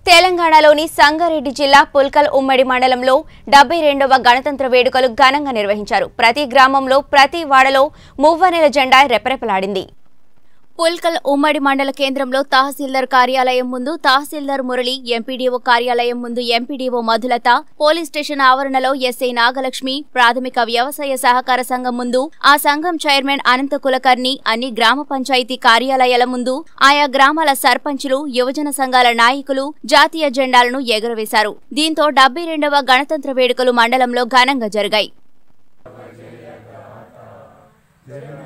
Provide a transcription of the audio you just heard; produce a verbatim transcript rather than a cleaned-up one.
తెలంగాణలోని సంగారెడ్డి జిల్లా పుల్కల్ ఉమ్మడి మండలంలో డెబ్బై రెండవ గణతంత్ర వేడుకలు ఘనంగా నిర్వహించారు. ప్రతి గ్రామంలో ప్రతి వాడలో మువ్వనెల జెండా రెపరెపలాడింది. పుల్కల్ ఉమ్మడి మండల కేంద్రంలో తహసీల్దార్ కార్యాలయం ముందు తహసీల్దార్ మురళి, ఎంపీడీఓ కార్యాలయం ముందు ఎంపీడీఓ మధులత, పోలీస్ స్టేషన్ ఆవరణలో ఎస్ఐ నాగలక్ష్మి, ప్రాథమిక వ్యవసాయ సహకార సంఘం ముందు ఆ సంఘం చైర్మన్ అనంత కులకర్ణి, అన్ని గ్రామ పంచాయతీ కార్యాలయాల ముందు ఆయా గ్రామాల సర్పంచులు, యువజన సంఘాల నాయకులు జాతీయ జెండాలను ఎగురవేశారు. దీంతో డెబ్బై రెండవ గణతంత్ర వేడుకలు మండలంలో ఘనంగా జరిగాయి.